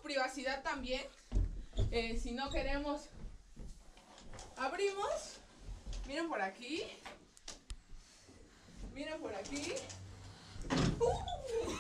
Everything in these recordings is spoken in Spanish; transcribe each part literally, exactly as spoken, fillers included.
privacidad también. Eh, si no queremos, abrimos. Miren por aquí. Miren por aquí. Uh.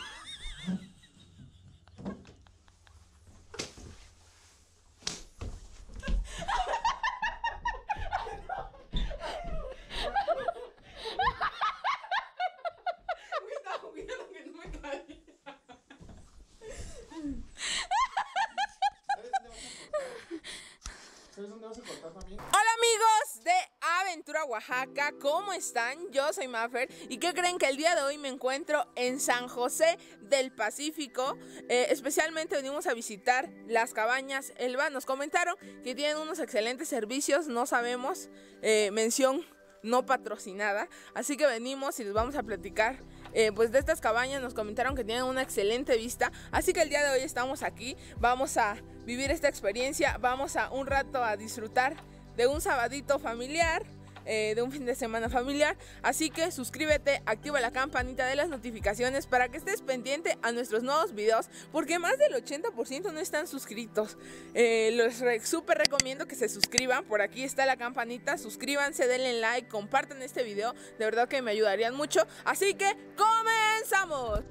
Hola amigos de Aventura Oaxaca, ¿cómo están? Yo soy Mafer y ¿qué creen? Que el día de hoy me encuentro en San José del Pacífico. eh, Especialmente venimos a visitar las cabañas Elba. Nos comentaron que tienen unos excelentes servicios, no sabemos, eh, mención no patrocinada. Así que venimos y les vamos a platicar eh, pues de estas cabañas. Nos comentaron que tienen una excelente vista. Así que el día de hoy estamos aquí. Vamos a vivir esta experiencia. Vamos a un rato a disfrutar de un sabadito familiar, eh, de un fin de semana familiar. Así que suscríbete, activa la campanita de las notificaciones para que estés pendiente a nuestros nuevos videos, porque más del ochenta por ciento no están suscritos. eh, Les re súper recomiendo que se suscriban. Por aquí está la campanita, suscríbanse, denle like, compartan este video, de verdad que me ayudarían mucho. Así que comenzamos.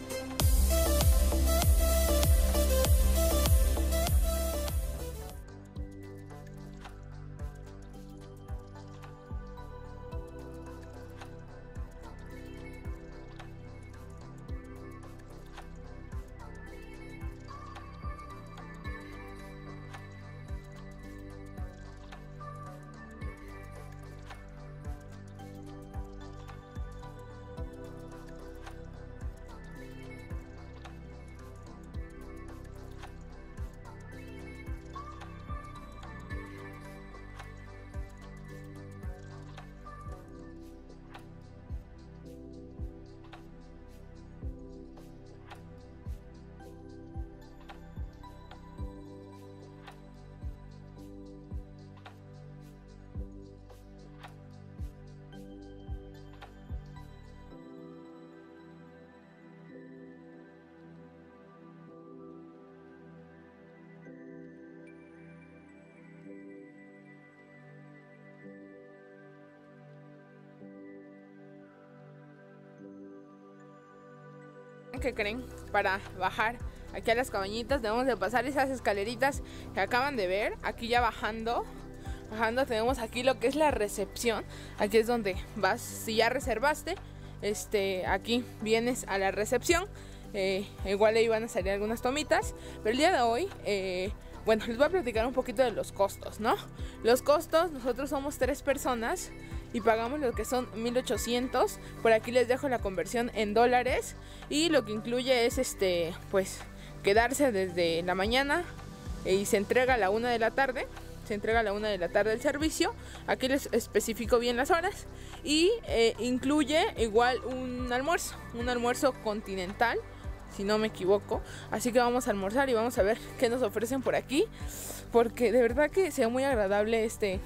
¿Qué creen? Para bajar aquí a las cabañitas debemos de pasar esas escaleritas que acaban de ver. Aquí ya bajando, bajando tenemos aquí lo que es la recepción. Aquí es donde vas, si ya reservaste, este, aquí vienes a la recepción. eh, Igual ahí van a salir algunas tomitas. Pero el día de hoy, eh, bueno, les voy a platicar un poquito de los costos, ¿no? Los costos, nosotros somos tres personas y pagamos lo que son mil ochocientos. Por aquí les dejo la conversión en dólares. Y lo que incluye es este, pues, quedarse desde la mañana y se entrega a la una de la tarde. Se entrega a la una de la tarde el servicio. Aquí les especifico bien las horas. Y eh, incluye igual un almuerzo, un almuerzo continental, si no me equivoco. Así que vamos a almorzar y vamos a ver qué nos ofrecen por aquí, porque de verdad que sea muy agradable este...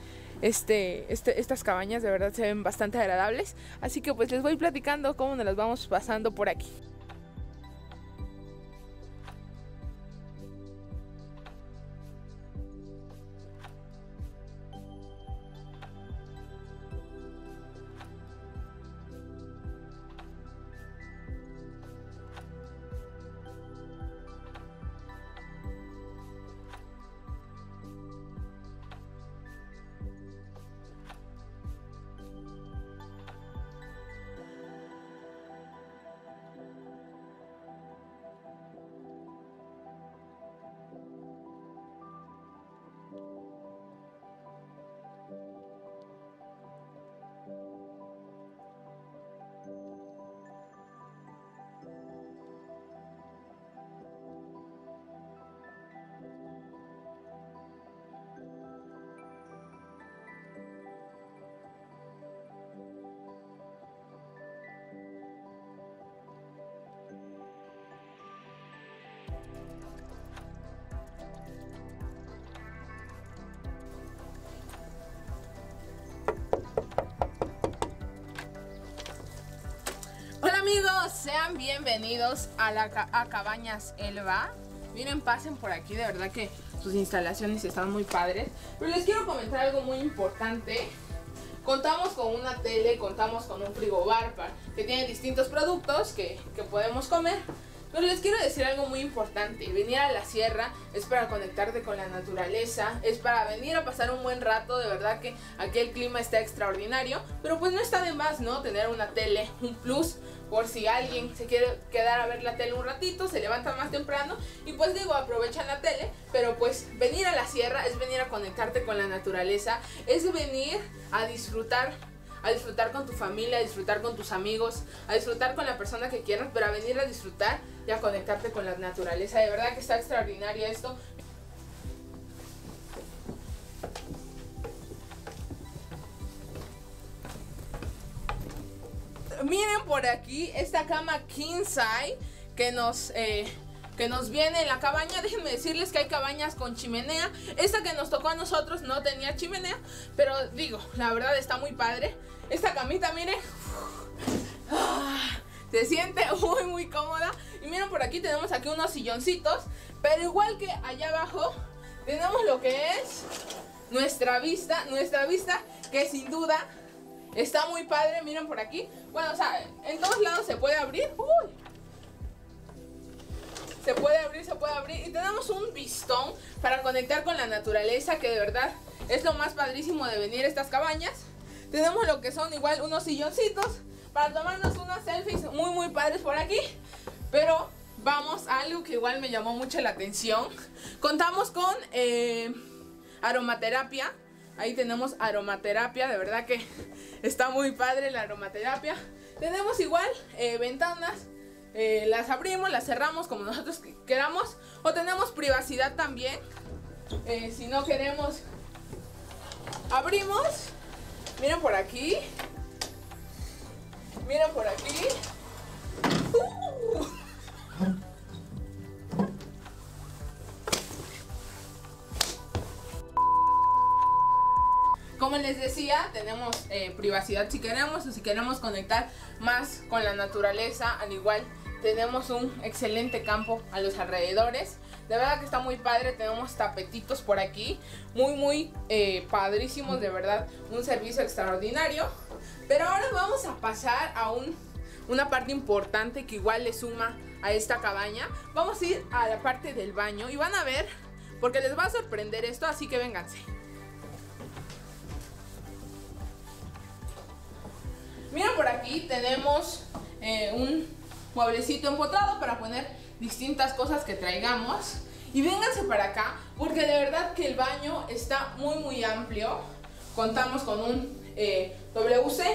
Este, este, estas cabañas de verdad se ven bastante agradables. Así que pues les voy platicando cómo nos las vamos pasando por aquí. Hola amigos, sean bienvenidos a, la, a Cabañas Elba. Miren, pasen por aquí, de verdad que sus instalaciones están muy padres. Pero les quiero comentar algo muy importante. Contamos con una tele, contamos con un frigobar que tiene distintos productos que, que podemos comer. Pero les quiero decir algo muy importante. Venir a la sierra es para conectarte con la naturaleza, es para venir a pasar un buen rato. De verdad que aquí el clima está extraordinario, pero pues no está de más, ¿no? Tener una tele, un plus, por si alguien se quiere quedar a ver la tele un ratito, se levanta más temprano y pues digo, aprovechan la tele. Pero pues venir a la sierra es venir a conectarte con la naturaleza, es venir a disfrutar a disfrutar con tu familia, a disfrutar con tus amigos, a disfrutar con la persona que quieras, pero a venir a disfrutar y a conectarte con la naturaleza. De verdad que está extraordinario esto. Miren por aquí esta cama king size que nos... Eh, que nos viene en la cabaña. Déjenme decirles que hay cabañas con chimenea. Esta que nos tocó a nosotros no tenía chimenea, pero digo, la verdad está muy padre. Esta camita, miren, se siente muy muy cómoda. Y miren, por aquí tenemos aquí unos silloncitos, pero igual que allá abajo tenemos lo que es nuestra vista, nuestra vista que sin duda está muy padre. Miren por aquí, bueno, o sea, en todos lados se puede abrir. Uy. Se puede abrir, se puede abrir. Y tenemos un vistón para conectar con la naturaleza, que de verdad es lo más padrísimo de venir a estas cabañas. Tenemos lo que son igual unos silloncitos para tomarnos unas selfies muy muy padres por aquí. Pero vamos a algo que igual me llamó mucho la atención. Contamos con eh, aromaterapia. Ahí tenemos aromaterapia, de verdad que está muy padre la aromaterapia. Tenemos igual eh, ventanas. Eh, las abrimos, las cerramos como nosotros queramos. O tenemos privacidad también. eh, Si no queremos, abrimos. Miren por aquí. Miren por aquí. uh. Como les decía, tenemos eh, privacidad si queremos, o si queremos conectar más con la naturaleza. Al igual tenemos un excelente campo a los alrededores. De verdad que está muy padre. Tenemos tapetitos por aquí muy muy eh, padrísimos, de verdad, un servicio extraordinario. Pero ahora vamos a pasar a un, una parte importante que igual le suma a esta cabaña. Vamos a ir a la parte del baño y van a ver, porque les va a sorprender esto, así que vénganse. Miren, por aquí tenemos eh, un mueblecito empotrado para poner distintas cosas que traigamos. Y vénganse para acá, porque de verdad que el baño está muy muy amplio. Contamos con un eh, W C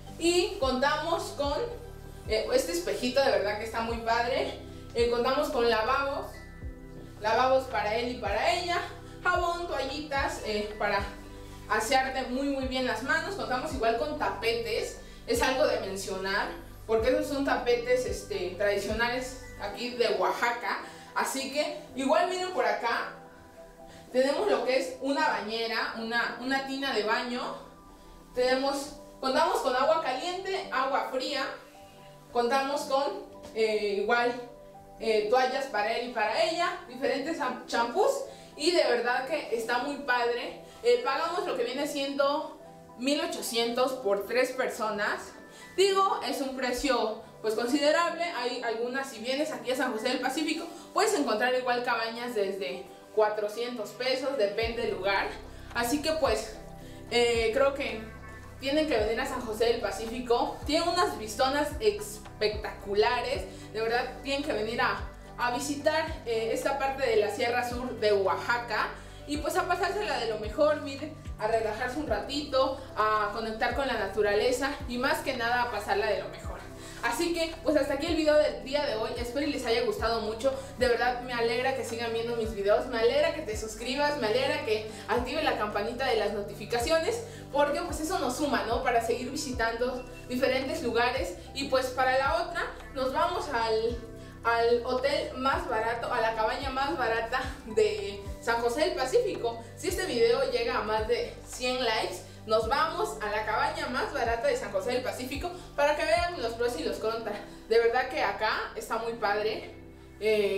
y contamos con eh, este espejito, de verdad que está muy padre. eh, Contamos con lavabos, lavabos para él y para ella, jabón, toallitas eh, para asearte muy muy bien las manos. Contamos igual con tapetes, es algo de mencionar, porque esos son tapetes este, tradicionales aquí de Oaxaca. Así que igual miren por acá, tenemos lo que es una bañera, una, una tina de baño. Tenemos, contamos con agua caliente, agua fría. Contamos con eh, igual eh, toallas para él y para ella, diferentes champús. Y de verdad que está muy padre. eh, Pagamos lo que viene siendo mil ochocientos por tres personas. Digo, es un precio pues considerable. Hay algunas, si vienes aquí a San José del Pacífico, puedes encontrar igual cabañas desde cuatrocientos pesos, depende del lugar. Así que pues eh, creo que tienen que venir a San José del Pacífico. Tiene unas vistonas espectaculares. De verdad tienen que venir a, a visitar eh, esta parte de la Sierra Sur de Oaxaca. Y pues a pasársela de lo mejor, miren, a relajarse un ratito, a conectar con la naturaleza y más que nada a pasarla de lo mejor. Así que pues hasta aquí el video del día de hoy. Espero y les haya gustado mucho. De verdad me alegra que sigan viendo mis videos. Me alegra que te suscribas. Me alegra que actives la campanita de las notificaciones, porque pues eso nos suma, ¿no? Para seguir visitando diferentes lugares. Y pues para la otra nos vamos al... al hotel más barato, a la cabaña más barata de San José del Pacífico. Si este video llega a más de cien likes, nos vamos a la cabaña más barata de San José del Pacífico para que vean los pros y los contras. De verdad que acá está muy padre. Eh,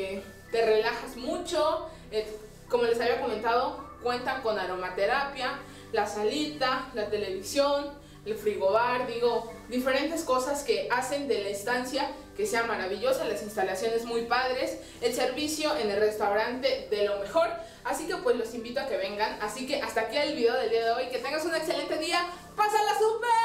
te relajas mucho. Eh, como les había comentado, cuentan con aromaterapia, la salita, la televisión, el frigobar, digo, diferentes cosas que hacen de la estancia que sea maravillosa, las instalaciones muy padres, el servicio en el restaurante de lo mejor. Así que pues los invito a que vengan. Así que hasta aquí el video del día de hoy. Que tengas un excelente día. ¡Pásala súper!